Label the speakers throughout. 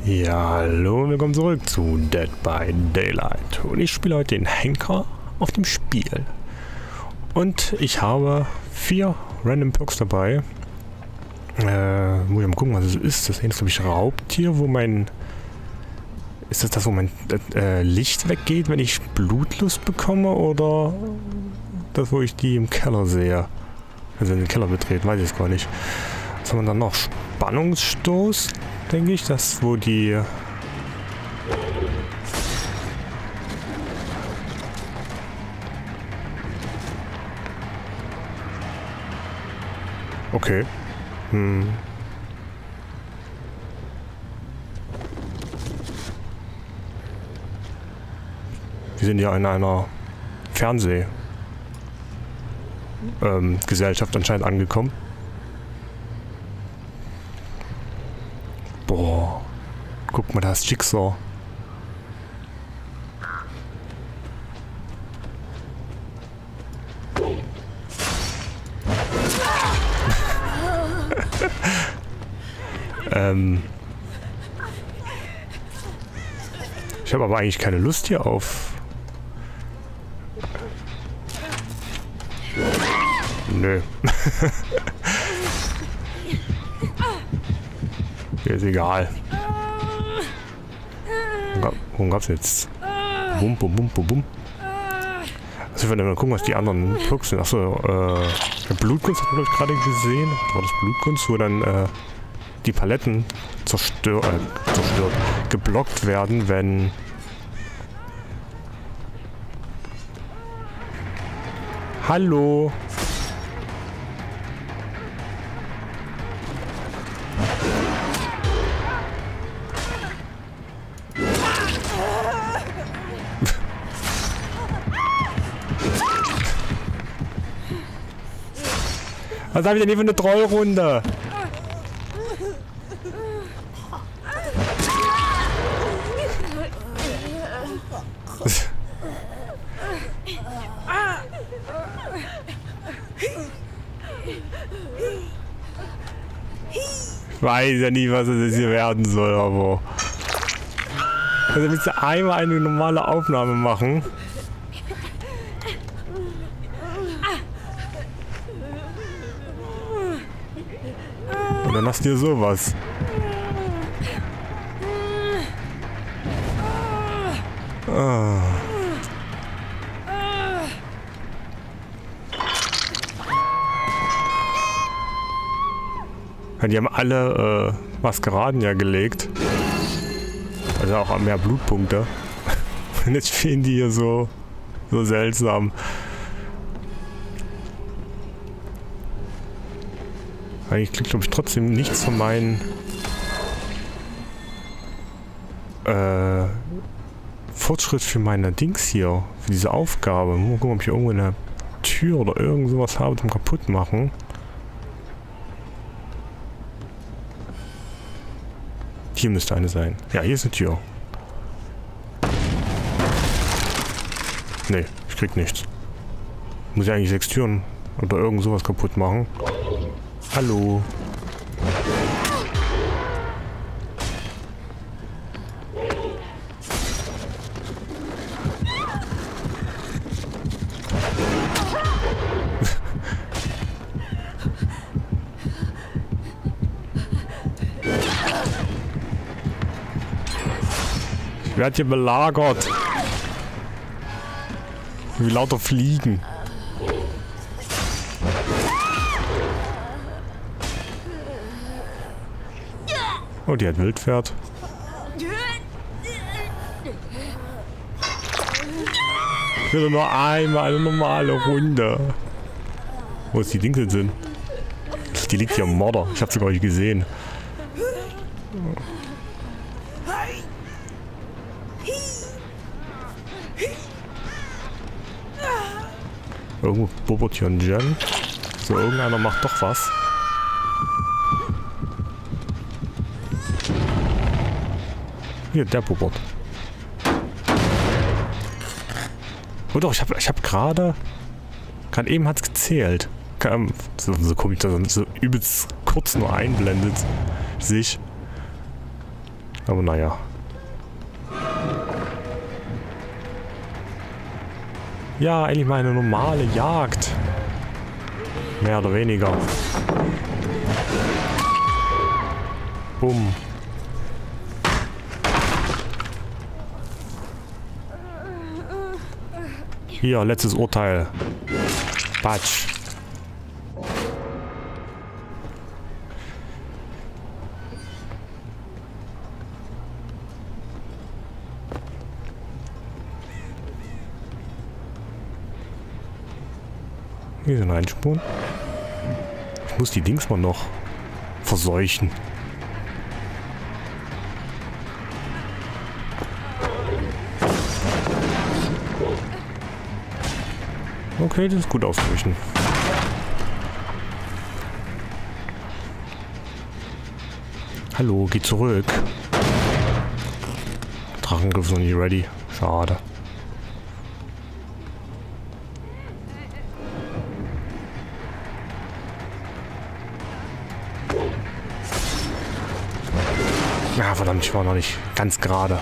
Speaker 1: Ja, hallo und willkommen zurück zu Dead by Daylight. Und ich spiele heute den Henker auf dem Spiel. Und ich habe 4 Random Perks dabei. Muss ich mal gucken, was es ist. Das ist, glaube ich, Raubtier, wo mein... Ist das, wo mein Licht weggeht, wenn ich Blutlust bekomme? Oder das, wo ich die im Keller sehe? Also in den Keller betreten, weiß ich es gar nicht. Was haben wir dann noch? Spannungsstoß, denke ich. Das, wo die... Okay. Wir sind ja in einer Gesellschaft anscheinend angekommen. Boah. Guck mal, da ist Jigsaw. Ich habe aber eigentlich keine Lust hier auf... Nö. Mir ist egal. Worum gab's jetzt? Bum, bum, bum, bum, bum. Also ich werde mal gucken, was die anderen Perks sind. Achso, Blutkunst hat man, glaube ich, gerade gesehen. Das war das Blutkunst, wo dann die Paletten geblockt werden, wenn... Hallo! Was habe ich denn hier für eine Trollrunde? Ich weiß ja nicht, was es hier werden soll, aber... Also willst du einmal eine normale Aufnahme machen? Und dann hast du hier sowas. Ah. Ja, die haben alle Maskeraden ja gelegt. Also auch mehr Blutpunkte. Und jetzt stehen die hier so seltsam. Eigentlich kriegt, glaube ich, trotzdem nichts von meinen Fortschritt für meine Dings hier, für diese Aufgabe. Mal gucken, ob ich irgendwo eine Tür oder irgend sowas habe zum kaputt machen. Hier müsste eine sein. Ja, hier ist eine Tür. Nee, ich krieg nichts. Muss ich eigentlich 6 Türen oder irgend sowas kaputt machen. Hallo. Ich werde hier belagert. Wie lauter Fliegen. Oh, die hat Wildpferd. Ich will nur einmal eine normale Runde. Wo ist die Dingsel sind? Die liegt hier am Mörder. Ich habe sie gar nicht gesehen. Irgendwo bubbert hier ein Gen. So, irgendeiner macht doch was. Hier, der bubbert. Oh doch, ich hab gerade eben hat's gezählt. So komisch, dass er so übelst kurz nur einblendet sich. Aber naja. Ja, eigentlich mal eine normale Jagd. Mehr oder weniger. Bumm. Hier, letztes Urteil. Batsch. Hier sind Einspuren. Ich muss die Dings mal noch verseuchen. Okay, das ist gut ausgewichen. Hallo, geh zurück. Drachengriff ist noch nicht ready. Schade. Ja, verdammt, ich war noch nicht ganz gerade.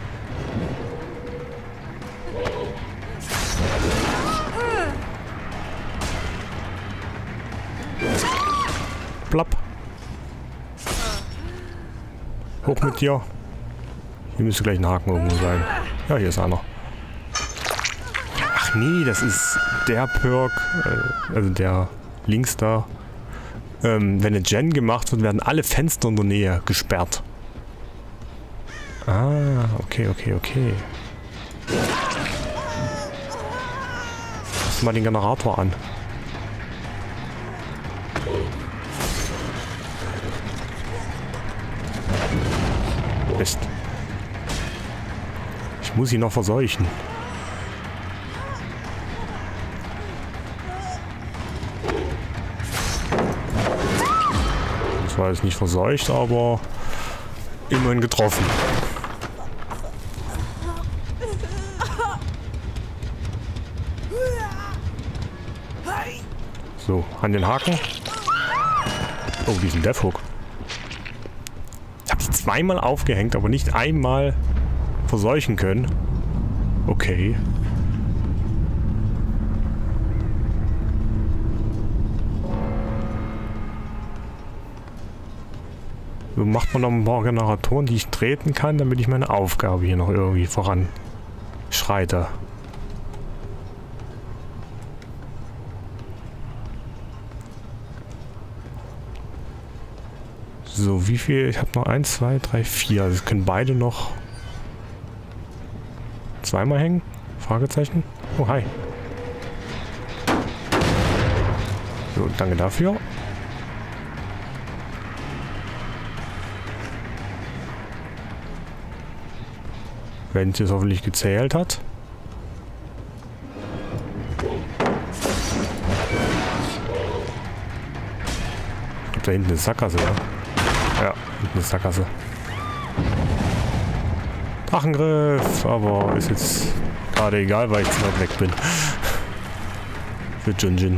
Speaker 1: Plapp. Hoch mit dir. Hier müsste gleich ein Haken irgendwo sein. Ja, hier ist einer. Ach nee, das ist der Perk, also der links da. Wenn eine Gen gemacht wird, werden alle Fenster in der Nähe gesperrt. Ah, okay. Lass mal den Generator an. Mist. Ich muss ihn noch verseuchen. Das war jetzt nicht verseucht, aber immerhin getroffen. So, an den Haken. Oh, diesen Deathhook. Ich habe die zweimal aufgehängt, aber nicht einmal verseuchen können. Okay. So macht man noch ein paar Generatoren, die ich treten kann, damit ich meine Aufgabe hier noch irgendwie voranschreite. So, wie viel? Ich habe noch 1, 2, 3, 4. Also können beide noch zweimal hängen? Fragezeichen. Oh, hi. So, danke dafür. Wenn es jetzt hoffentlich gezählt hat. Ich glaube, da hinten ist Sackgasse, ja. Ja, hinten ist Sackgasse. Drachengriff, aber ist jetzt gerade egal, weil ich zu weit weg bin. Für Junjin.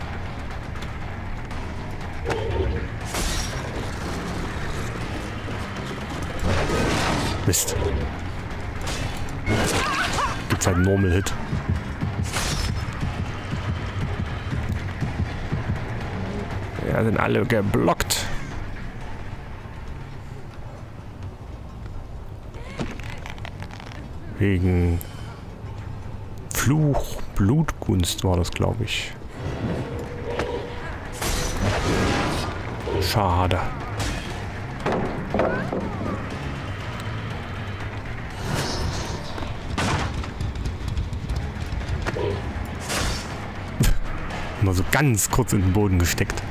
Speaker 1: Mist. Gibt's halt einen Normal-Hit. Ja, sind alle geblockt. Wegen Fluch, Blutgunst war das, glaube ich. Schade. Nur so ganz kurz in den Boden gesteckt.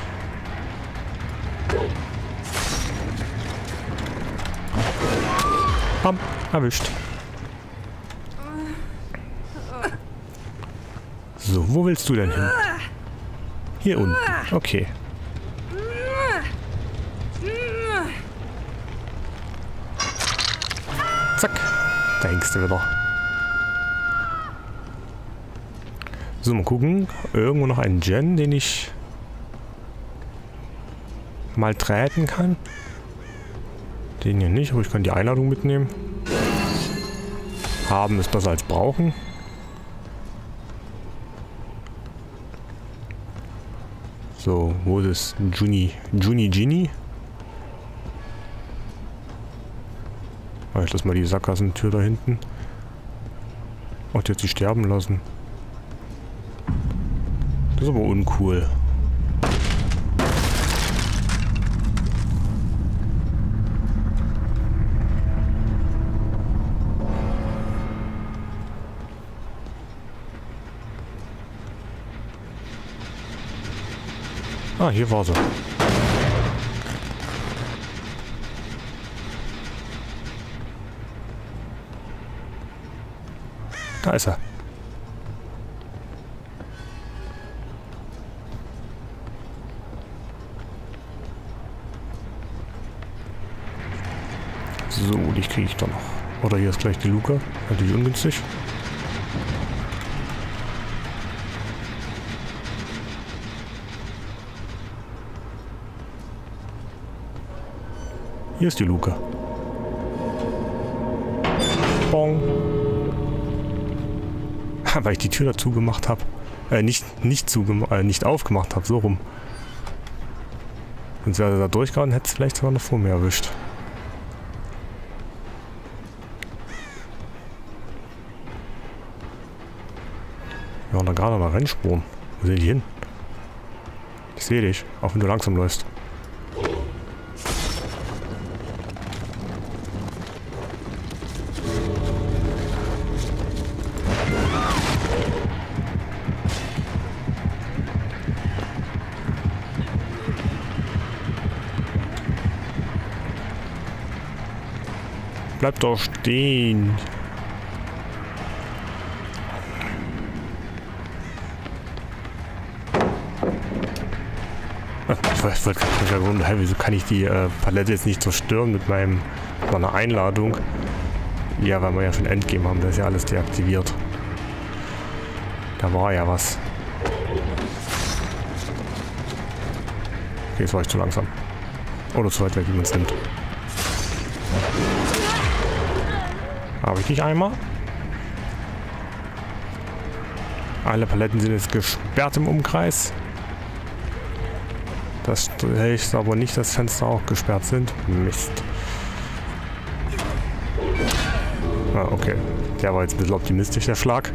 Speaker 1: Bam, erwischt. So, wo willst du denn hin? Hier unten. Okay. Zack. Da hängst du wieder. So, mal gucken. Irgendwo noch einen Gen, den ich mal treten kann. Den hier nicht, aber ich kann die Einladung mitnehmen. Haben ist besser als brauchen. So, wo ist es? Genie? Ah, ich lasse mal die Sackgassentür da hinten. Ach, die hat sie sterben lassen. Das ist aber uncool. Ah, hier war sie. Da ist er. So, die kriege ich doch noch. Oder hier ist gleich die Luke. Natürlich ungünstig. Hier ist die Luke. Bong. Weil ich die Tür dazu gemacht habe. Nicht aufgemacht habe, so rum. Sonst wäre er da durchgegangen, hätte es vielleicht sogar noch vor mir erwischt. Ja, und dann gerade noch Rennspuren. Wo sind die hin? Ich sehe dich, auch wenn du langsam läufst. Bleib doch stehen. Ich wollte gerade gewundert, hey, wieso kann ich die Palette jetzt nicht zerstören mit meiner Einladung? Ja, weil wir ja schon Endgame haben, das ist ja alles deaktiviert. Da war ja was. Okay, jetzt war ich zu langsam. Oder zu weit weg, wie man es nimmt. Habe ich nicht einmal? Alle Paletten sind jetzt gesperrt im Umkreis. Das heißt aber nicht, dass Fenster auch gesperrt sind. Mist. Ah, okay. Der war jetzt ein bisschen optimistisch, der Schlag.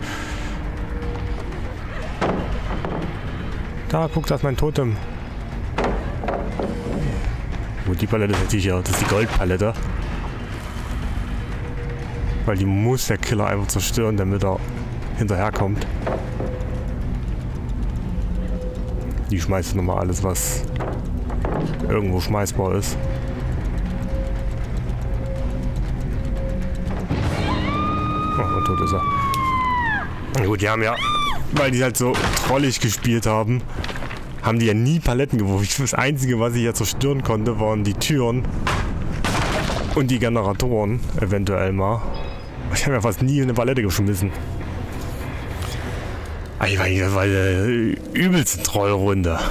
Speaker 1: Da, guck, da ist mein Totem. Gut, die Palette ist sicher. Das ist die Goldpalette. Weil die muss der Killer einfach zerstören, damit er hinterherkommt. Die schmeißt nochmal alles, was irgendwo schmeißbar ist. Oh, und tot ist er. Na gut, die haben ja, weil die halt so trollig gespielt haben, haben die ja nie Paletten geworfen. Das Einzige, was ich ja zerstören konnte, waren die Türen und die Generatoren, eventuell mal. Ich habe ja fast nie eine Palette geschmissen. Das war eine übelste Trollrunde.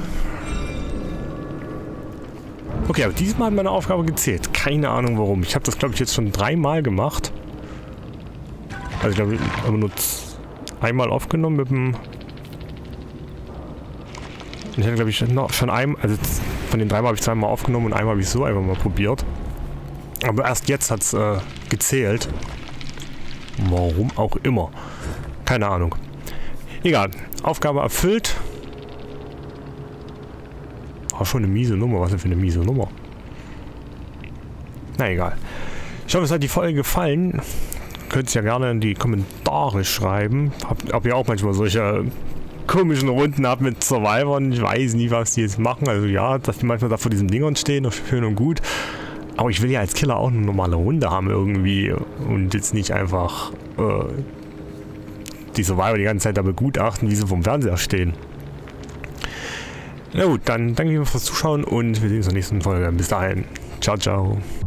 Speaker 1: Okay, aber diesmal hat meine Aufgabe gezählt. Keine Ahnung warum. Ich habe das, glaube ich, jetzt schon 3-mal gemacht. Also ich glaube, ich habe nur einmal aufgenommen mit dem... Ich hatte, glaube ich, schon einmal... Also von den 3-mal habe ich 2-mal aufgenommen und einmal habe ich so einfach mal probiert. Aber erst jetzt hat es gezählt. Warum auch immer. Keine Ahnung. Egal. Aufgabe erfüllt. War schon eine miese Nummer. Was denn für eine miese Nummer? Na egal. Ich hoffe, es hat die Folge gefallen. Könnt ihr ja gerne in die Kommentare schreiben. Ob ihr auch manchmal solche komischen Runden habt mit Survivern. Ich weiß nie, was die jetzt machen. Also ja, dass die manchmal da vor diesen Dingern stehen. Schön und gut. Aber ich will ja als Killer auch eine normale Runde haben irgendwie und jetzt nicht einfach die Survivor die ganze Zeit da begutachten, wie sie vom Fernseher stehen. Na gut, dann danke ich fürs Zuschauen und wir sehen uns in der nächsten Folge. Bis dahin. Ciao, ciao.